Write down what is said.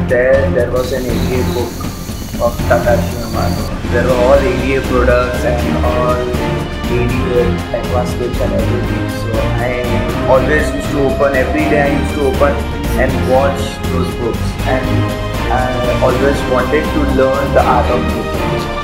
there was an ADA book of Takashi Yamano. There were all ADA products and all ADA advanced kits and everything. So I always used to open, every day I used to open and watch those books, and I always wanted to learn the art of cooking.